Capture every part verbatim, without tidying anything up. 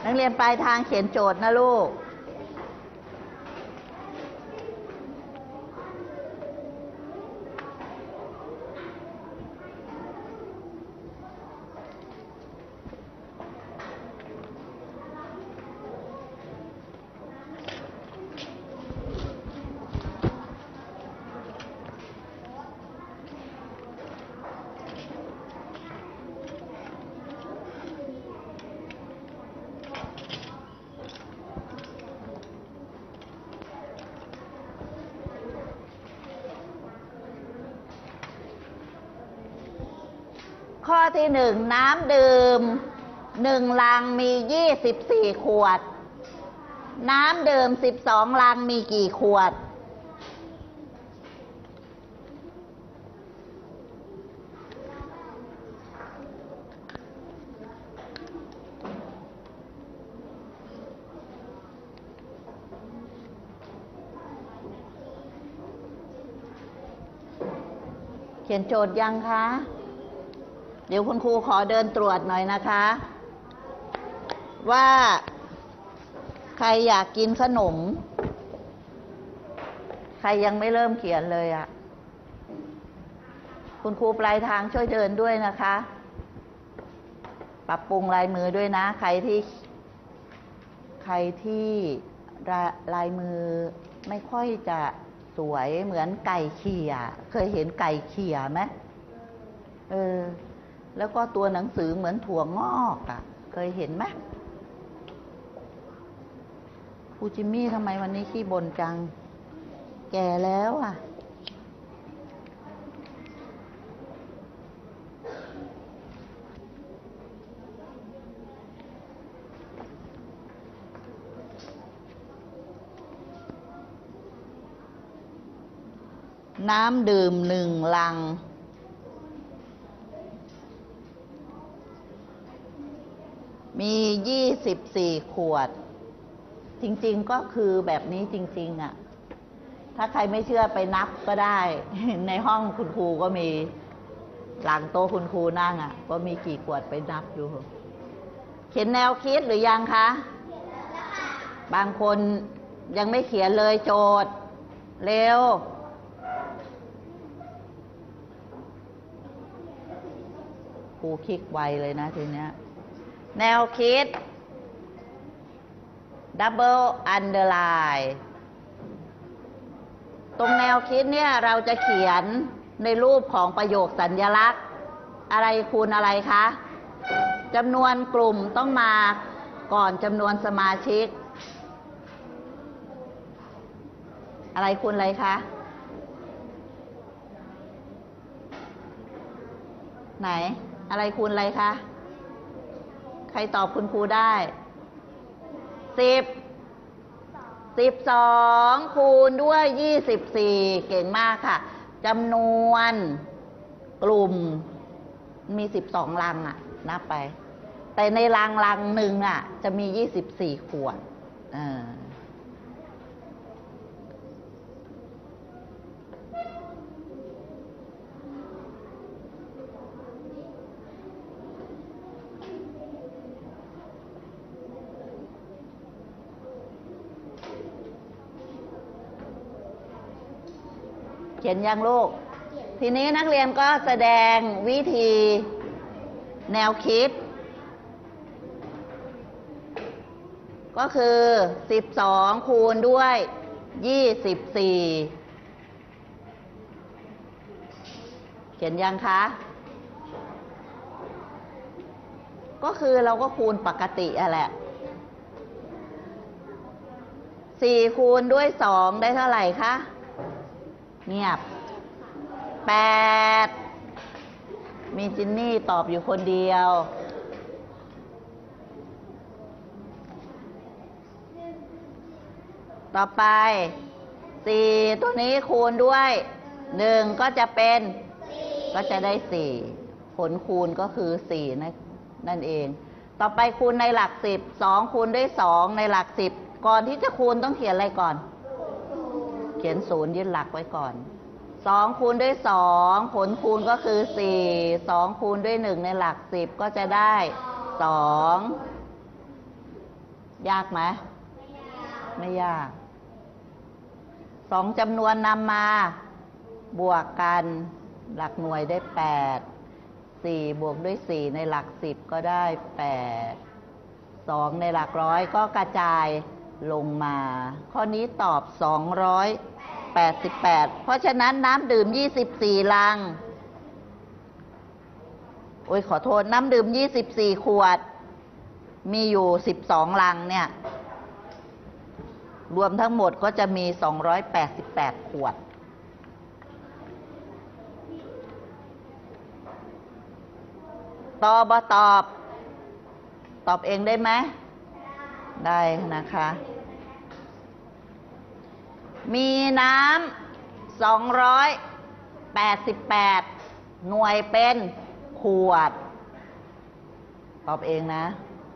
นักเรียนปลายทางเขียนโจทย์นะลูกข้อที่หนึ่งน้ำดื่มหนึ่งลังมียี่สิบสี่ขวดน้ำดื่มสิบสองลังมีกี่ขวดเขียนโจทย์ยังคะเดี๋ยวคุณครูขอเดินตรวจหน่อยนะคะว่าใครอยากกินขนมใครยังไม่เริ่มเขียนเลยอ่ะคุณครูปลายทางช่วยเดินด้วยนะคะปรับปรุงลายมือด้วยนะใครที่ใครที่ลายมือไม่ค่อยจะสวยเหมือนไก่เขี่ยเคยเห็นไก่เขี่ยไหมเออแล้วก็ตัวหนังสือเหมือนถั่วงอกอ่ะเคยเห็นไหมครูจิมมี่ทำไมวันนี้ขี้บ่นจังแก่แล้วอ่ะน้ำดื่มหนึ่งลังมียี่สิบสี่ขวดจริงๆก็คือแบบนี้จริงๆอ่ะถ้าใครไม่เชื่อไปนับก็ได้ในห้องคุณครูก็มีหลังโต๊ะคุณครูนั่งอ่ะก็มีกี่ขวดไปนับดูเขียนแนวคิดหรือยังคะบางคนยังไม่เขียนเลยโจทย์เร็วครูคลิกไวเลยนะทีเนี้ยแนวคิด double underline ตรงแนวคิดเนี่ยเราจะเขียนในรูปของประโยคสัญลักษณ์อะไรคูณอะไรคะจำนวนกลุ่มต้องมาก่อนจำนวนสมาชิกอะไรคูณอะไรคะไหนอะไรคูณอะไรคะใครตอบคุณครูได้สิบสิบสองคูณด้วยยี่สิบสี่เก่งมากค่ะจำนวนกลุ่มมีสิบสองลังอ่ะนับไปแต่ในลังลังหนึ่งอ่ะจะมียี่สิบสี่ขวดอ่าเขียนยังลูกทีนี้นักเรียนก็แสดงวิธีแนวคิดก็คือสิบสองคูณด้วยยี่สิบสี่เขียนยังคะก็คือเราก็คูณปกติอะแหละสี่คูณด้วยสองได้เท่าไหร่คะเงียบแปดมีจินนี่ตอบอยู่คนเดียวต่อไปสี่ตัวนี้คูณด้วยหนึ่งก็จะเป็นก็จะได้สี่ผลคูณก็คือสี่นั่นเองต่อไปคูณในหลักสิบสองคูณด้วยสองในหลักสิบก่อนที่จะคูณต้องเขียนอะไรก่อนเขียนศูนย์ยึดหลักไว้ก่อนสองคูณด้วยสองผลคูณก็คือสี่สองคูณด้วยหนึ่งในหลักสิบก็จะได้สองยากไหมไม่ยากสองจำนวนนำมาบวกกันหลักหน่วยได้แปดสี่บวกด้วยสี่ในหลักสิบก็ได้แปดสองในหลักร้อยก็กระจายลงมาข้อนี้ตอบสองร้อยแปดสิบแปดเพราะฉะนั้นน้ำดื่มยี่สิบสี่ลังโอ้ยขอโทษน้ำดื่มยี่สิบสี่ขวดมีอยู่สิบสองลังเนี่ยรวมทั้งหมดก็จะมีสองร้อยแปดสิบแปดขวดตอบบ่ตอบตอบเองได้ไหมได้นะคะมีน้ำสองร้อยแปดสิบแปดหน่วยเป็นขวดตอบเองนะ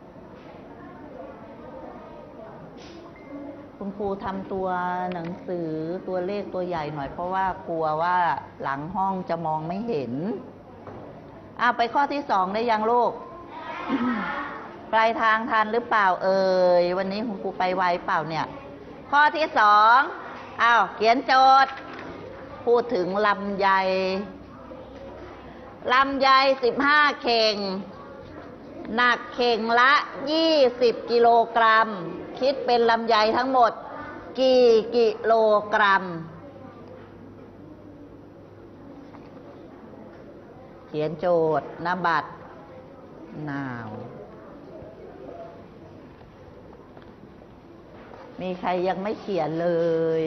คุณครูทำตัวหนังสือตัวเลขตัวใหญ่หน่อยเพราะว่ากลัวว่าหลังห้องจะมองไม่เห็นอ้าวไปข้อที่สองได้ยังลูก ปลายทางทันหรือเปล่าเอ่ยวันนี้คุณครูไปไวเปล่าเนี่ยข้อที่สองอ้าวเขียนโจทย์พูดถึงลำไยลำไยสิบห้าเข่งหนักเข่งละยี่สิบกิโลกรัมคิดเป็นลำไยทั้งหมดกี่กิโลกรัมเขียนโจทย์นบัตรนาวมีใครยังไม่เขียนเลย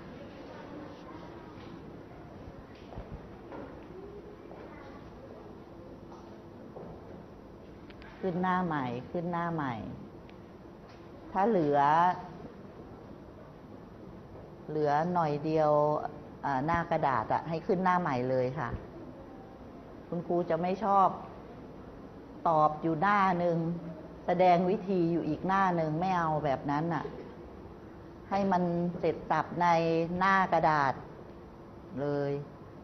ขึ้นหน้าใหม่ขึ้นหน้าใหม่ถ้าเหลือเหลือหน่อยเดียวหน้ากระดาษอะให้ขึ้นหน้าใหม่เลยค่ะคุณครูจะไม่ชอบตอบอยู่หน้าหนึ่งแสดงวิธีอยู่อีกหน้าหนึ่งไม่เอาแบบนั้นอะให้มันเสร็จสับในหน้ากระดาษเลย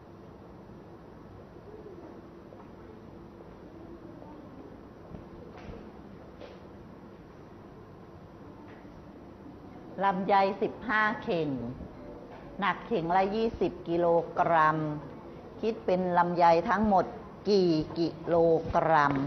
ลำไยสิบห้าเข่งหนักเข่งละยี่สิบกิโลกรัมคิดเป็นลำไยทั้งหมดกี่กิโลกรัม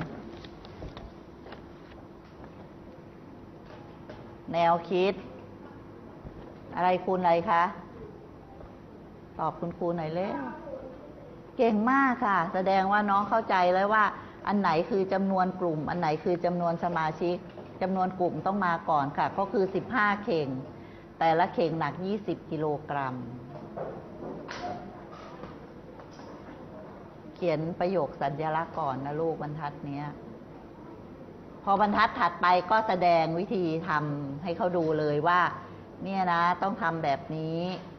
แนวคิดอะไรคูณอะไรคะตอบคุณครูหน่อยเร็วเก่งมากค่ะแสดงว่าน้องเข้าใจแล้วว่าอันไหนคือจำนวนกลุ่มอันไหนคือจำนวนสมาชิกจำนวนกลุ่มต้องมาก่อนค่ะก็คือสิบห้าเข่งแต่ละเข่งหนักยี่สิบกิโลกรัมเขียนประโยคสัญลักษณ์ก่อนนะลูกบรรทัดเนี้ยพอบรรทัดถัดไปก็แสดงวิธีทำให้เขาดูเลยว่าเนี่ยนะต้องทำแบบนี้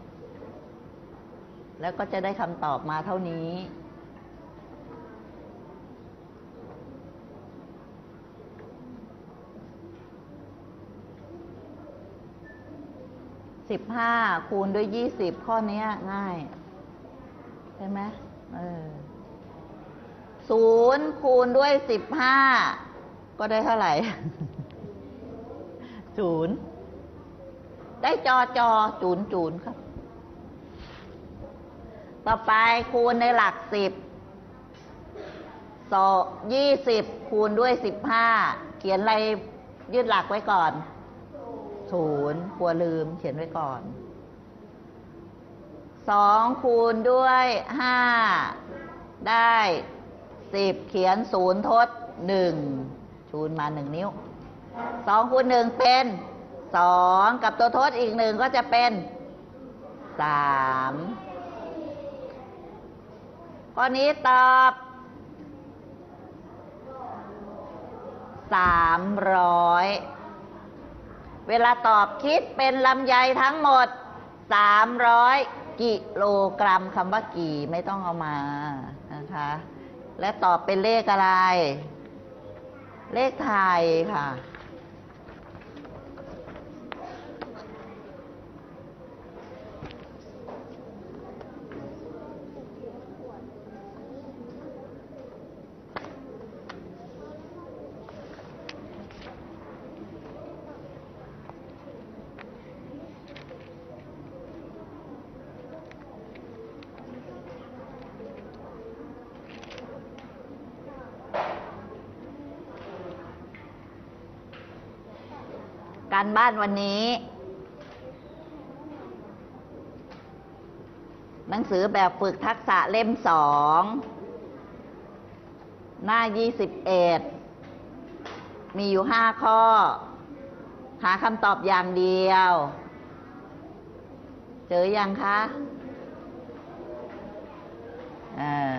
แล้วก็จะได้คำตอบมาเท่านี้สิบห้าคูณด้วยยี่สิบข้อนี้ง่ายใช่ไหมเออศูนย์คูณด้วยสิบห้าก็ได้เท่าไหร่ศูนย์ได้จอจอจูนจูนครับต่อไปคูณในหลักสิบสองยี่สิบคูณด้วยสิบห้าเขียนอะไรยืดหลักไว้ก่อนศูนย์กลัวลืมเขียนไว้ก่อนสองคูณด้วยห้าได้สิบเขียนศูนย์ทดหนึ่งชูนมาหนึ่งนิ้วสองคูณหนึ่งเป็นสองกับตัวทดอีกหนึ่งก็จะเป็นสามข้อนี้ตอบสามร้อยเวลาตอบคิดเป็นลำไยทั้งหมดสามร้อยกิโลกรัมคำว่ากี่ไม่ต้องเอามานะคะและตอบเป็นเลขอะไรเลขไทยค่ะการบ้านวันนี้ หนังสือแบบฝึกทักษะเล่มสองหน้ายี่สิบเอ็ดมีอยู่ห้าข้อหาคำตอบอย่างเดียวเจอยังคะเออ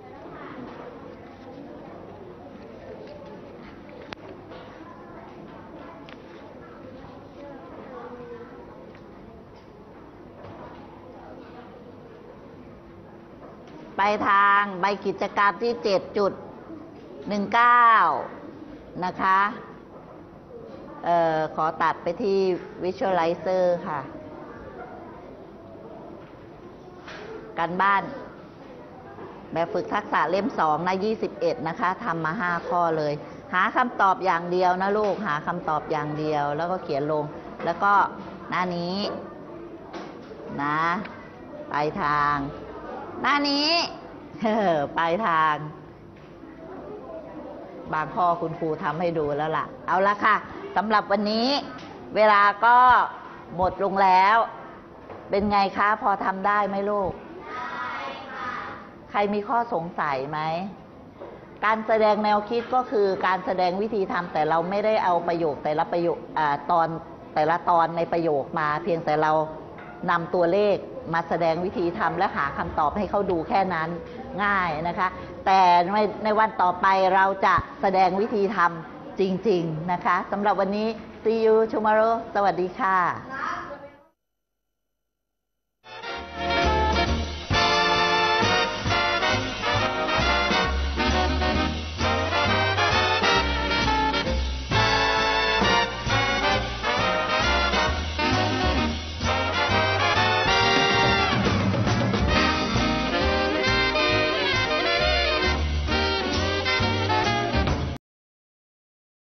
ไปทางใบกิจกรรมที่ เจ็ดจุดหนึ่งเก้า นะคะเอ่อขอตัดไปที่ Visualizer ค่ะการบ้านแบบฝึกทักษะเล่มสองนะยี่สิบเอ็ดนะคะทำมาห้าข้อเลยหาคำตอบอย่างเดียวนะลูกหาคำตอบอย่างเดียวแล้วก็เขียนลงแล้วก็หน้านี้นะปลายทางหน้านี้ปลายทางบางข้อคุณครูทำให้ดูแล้วล่ะเอาละค่ะสำหรับวันนี้เวลาก็หมดลงแล้วเป็นไงคะพอทำได้ไหมลูกได้ค่ะใครมีข้อสงสัยไหมการแสดงแนวคิดก็คือการแสดงวิธีทำแต่เราไม่ได้เอาประโยคแต่ละประโยคอ่าตอนแต่ละตอนในประโยคมาเพียงแต่เรานำตัวเลขมาแสดงวิธีทำและหาคำตอบให้เขาดูแค่นั้นง่ายนะคะแต่ในในวันต่อไปเราจะแสดงวิธีทำจริงๆนะคะสำหรับวันนี้ see you tomorrow สวัสดีค่ะ